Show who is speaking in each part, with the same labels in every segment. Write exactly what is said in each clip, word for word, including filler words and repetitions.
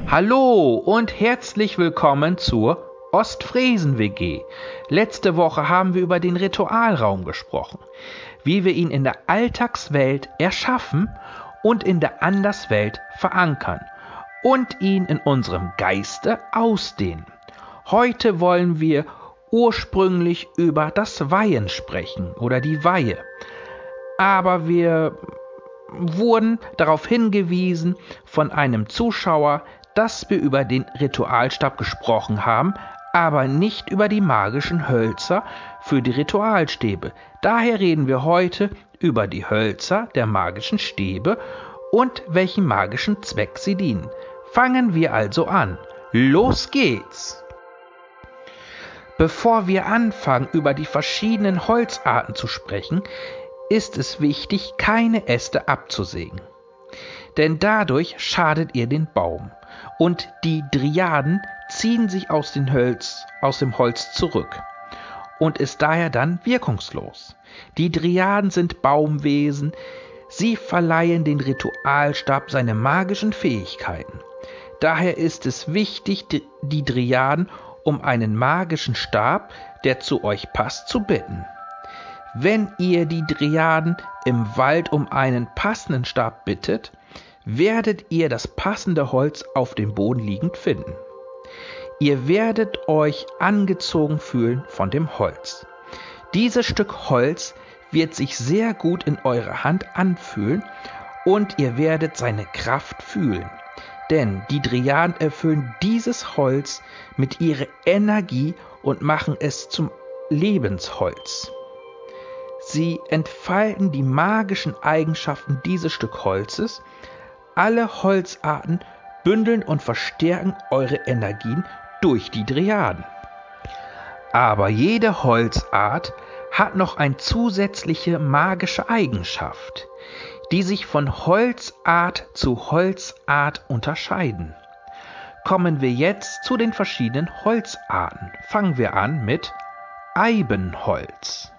Speaker 1: Hallo und herzlich willkommen zur Ostfriesen-W G. Letzte Woche haben wir über den Ritualraum gesprochen, wie wir ihn in der Alltagswelt erschaffen und in der Anderswelt verankern und ihn in unserem Geiste ausdehnen. Heute wollen wir ursprünglich über das Weihen sprechen oder die Weihe. Aber wir wurden darauf hingewiesen von einem Zuschauer, dass wir über den Ritualstab gesprochen haben, aber nicht über die magischen Hölzer für die Ritualstäbe. Daher reden wir heute über die Hölzer der magischen Stäbe und welchen magischen Zweck sie dienen. Fangen wir also an. Los geht's! Bevor wir anfangen, über die verschiedenen Holzarten zu sprechen, ist es wichtig, keine Äste abzusägen. Denn dadurch schadet ihr den Baum und die Dryaden ziehen sich aus, den Hölz, aus dem Holz zurück und ist daher dann wirkungslos. Die Dryaden sind Baumwesen, sie verleihen den Ritualstab seine magischen Fähigkeiten. Daher ist es wichtig, die Dryaden um einen magischen Stab, der zu euch passt, zu bitten. Wenn ihr die Dryaden im Wald um einen passenden Stab bittet, werdet ihr das passende Holz auf dem Boden liegend finden. Ihr werdet euch angezogen fühlen von dem Holz. Dieses Stück Holz wird sich sehr gut in eurer Hand anfühlen und ihr werdet seine Kraft fühlen. Denn die Dryaden erfüllen dieses Holz mit ihrer Energie und machen es zum Lebensholz. Sie entfalten die magischen Eigenschaften dieses Stück Holzes. Alle Holzarten bündeln und verstärken eure Energien durch die Dryaden. Aber jede Holzart hat noch eine zusätzliche magische Eigenschaft, die sich von Holzart zu Holzart unterscheiden. Kommen wir jetzt zu den verschiedenen Holzarten. Fangen wir an mit Eibenholz.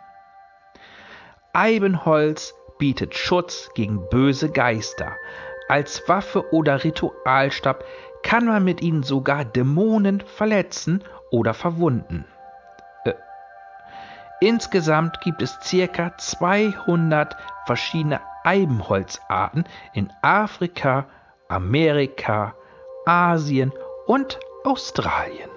Speaker 1: Eibenholz bietet Schutz gegen böse Geister. Als Waffe oder Ritualstab kann man mit ihnen sogar Dämonen verletzen oder verwunden. Äh. Insgesamt gibt es ca. zweihundert verschiedene Eibenholzarten in Afrika, Amerika, Asien und Australien.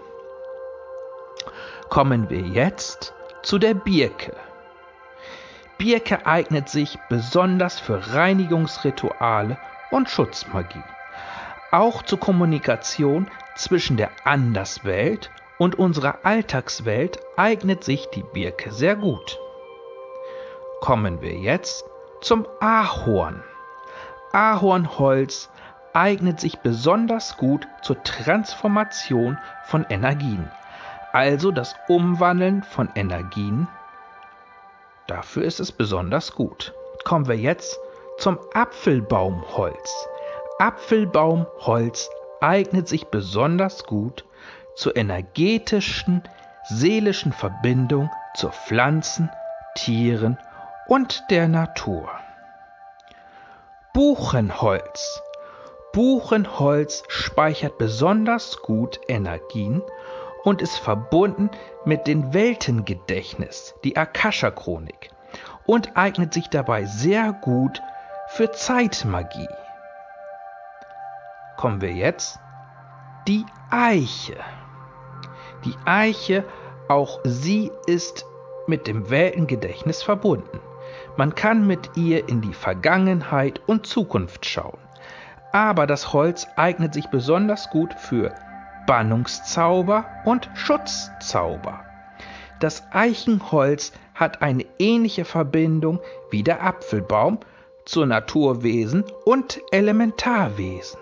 Speaker 1: Kommen wir jetzt zu der Birke. Birke eignet sich besonders für Reinigungsrituale und Schutzmagie. Auch zur Kommunikation zwischen der Anderswelt und unserer Alltagswelt eignet sich die Birke sehr gut. Kommen wir jetzt zum Ahorn. Ahornholz eignet sich besonders gut zur Transformation von Energien, also das Umwandeln von Energien. Dafür ist es besonders gut. Kommen wir jetzt zum Apfelbaumholz. Apfelbaumholz eignet sich besonders gut zur energetischen, seelischen Verbindung zu Pflanzen, Tieren und der Natur. Buchenholz. Buchenholz speichert besonders gut Energien und ist verbunden mit dem Weltengedächtnis, die Akasha-Chronik, und eignet sich dabei sehr gut für Zeitmagie. Kommen wir jetzt die Eiche. Die Eiche, auch sie ist mit dem Weltengedächtnis verbunden. Man kann mit ihr in die Vergangenheit und Zukunft schauen. Aber das Holz eignet sich besonders gut für Bannungszauber und Schutzzauber. Das Eichenholz hat eine ähnliche Verbindung wie der Apfelbaum zu Naturwesen und Elementarwesen.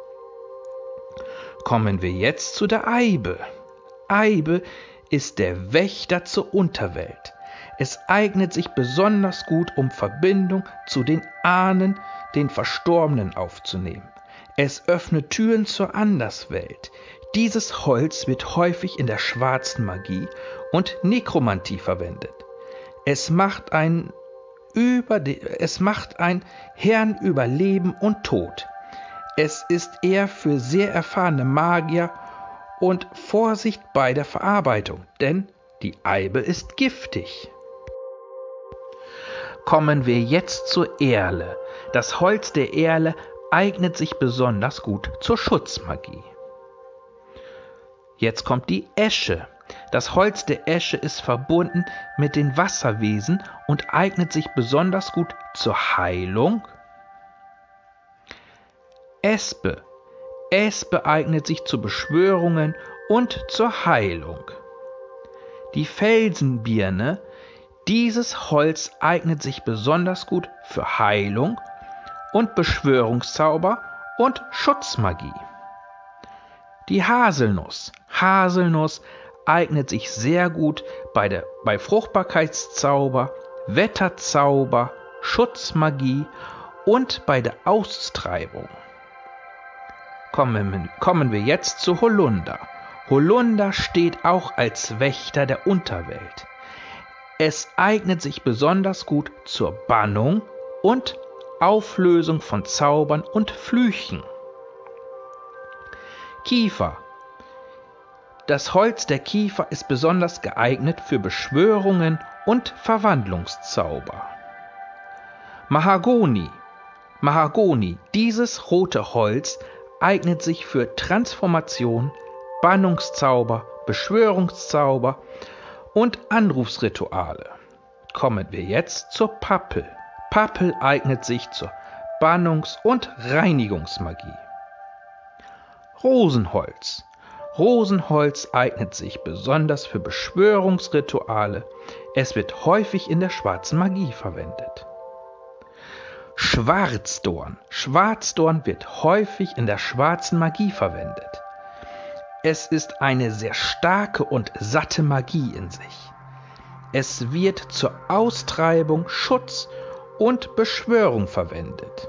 Speaker 1: Kommen wir jetzt zu der Eibe. Eibe ist der Wächter zur Unterwelt. Es eignet sich besonders gut, um Verbindung zu den Ahnen, den Verstorbenen aufzunehmen. Es öffnet Türen zur Anderswelt. Dieses Holz wird häufig in der schwarzen Magie und Nekromantie verwendet. Es macht ein, über die, es macht ein Herrn über Leben und Tod. Es ist eher für sehr erfahrene Magier und Vorsicht bei der Verarbeitung, denn die Eibe ist giftig. Kommen wir jetzt zur Erle. Das Holz der Erle eignet sich besonders gut zur Schutzmagie. Jetzt kommt die Esche. Das Holz der Esche ist verbunden mit den Wasserwesen und eignet sich besonders gut zur Heilung. Espe. Espe eignet sich zu Beschwörungen und zur Heilung. Die Felsenbirne. Dieses Holz eignet sich besonders gut für Heilung und Beschwörungszauber und Schutzmagie. Die Haselnuss. Haselnuss eignet sich sehr gut bei, der, bei Fruchtbarkeitszauber, Wetterzauber, Schutzmagie und bei der Austreibung. Kommen, kommen wir jetzt zu Holunder. Holunder steht auch als Wächter der Unterwelt. Es eignet sich besonders gut zur Bannung und Auflösung von Zaubern und Flüchen. Kiefer. Das Holz der Kiefer ist besonders geeignet für Beschwörungen und Verwandlungszauber. Mahagoni. Mahagoni, dieses rote Holz, eignet sich für Transformation, Bannungszauber, Beschwörungszauber und Anrufsrituale. Kommen wir jetzt zur Pappel. Pappel eignet sich zur Bannungs- und Reinigungsmagie. Rosenholz. Rosenholz eignet sich besonders für Beschwörungsrituale. Es wird häufig in der schwarzen Magie verwendet. Schwarzdorn. Schwarzdorn wird häufig in der schwarzen Magie verwendet. Es ist eine sehr starke und satte Magie in sich. Es wird zur Austreibung, Schutz und Beschwörung verwendet.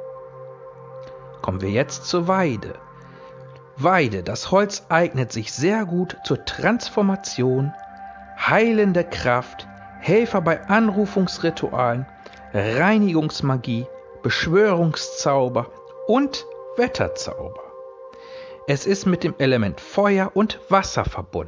Speaker 1: Kommen wir jetzt zur Weide. Weide, das Holz eignet sich sehr gut zur Transformation, heilende Kraft, Helfer bei Anrufungsritualen, Reinigungsmagie, Beschwörungszauber und Wetterzauber. Es ist mit dem Element Feuer und Wasser verbunden.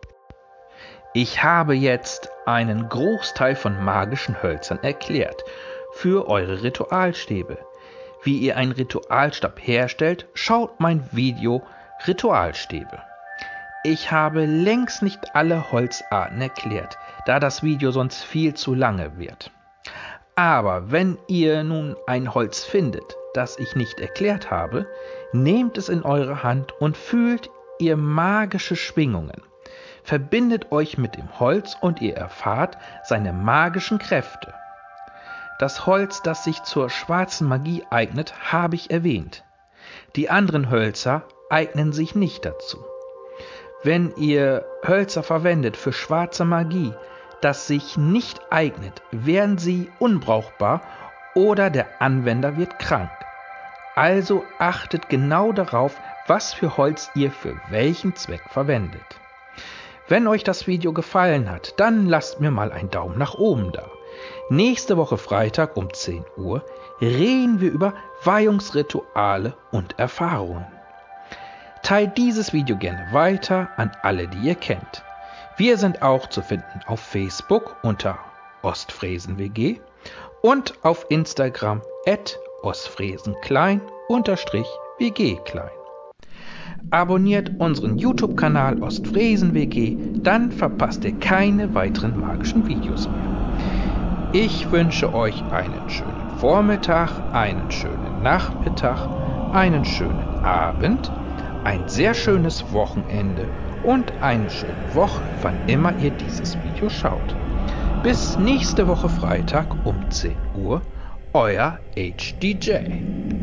Speaker 1: Ich habe jetzt einen Großteil von magischen Hölzern erklärt für eure Ritualstäbe. Wie ihr einen Ritualstab herstellt, schaut mein Video Ritualstäbe. Ich habe längst nicht alle Holzarten erklärt, da das Video sonst viel zu lange wird. Aber wenn ihr nun ein Holz findet, das ich nicht erklärt habe, nehmt es in eure Hand und fühlt ihr magische Schwingungen. Verbindet euch mit dem Holz und ihr erfahrt seine magischen Kräfte. Das Holz, das sich zur schwarzen Magie eignet, habe ich erwähnt. Die anderen Hölzer eignen sich nicht dazu. Wenn ihr Hölzer verwendet für schwarze Magie, das sich nicht eignet, werden sie unbrauchbar oder der Anwender wird krank. Also achtet genau darauf, was für Holz ihr für welchen Zweck verwendet. Wenn euch das Video gefallen hat, dann lasst mir mal einen Daumen nach oben da. Nächste Woche Freitag um zehn Uhr reden wir über Weihungsrituale und Erfahrungen. Teilt dieses Video gerne weiter an alle, die ihr kennt. Wir sind auch zu finden auf Facebook unter ostfriesenwg und auf Instagram at ostfriesenklein unterstrich wgklein. Abonniert unseren YouTube-Kanal ostfriesenwg, dann verpasst ihr keine weiteren magischen Videos mehr. Ich wünsche euch einen schönen Vormittag, einen schönen Nachmittag, einen schönen Abend, ein sehr schönes Wochenende und eine schöne Woche, wann immer ihr dieses Video schaut. Bis nächste Woche Freitag um zehn Uhr, euer H D J.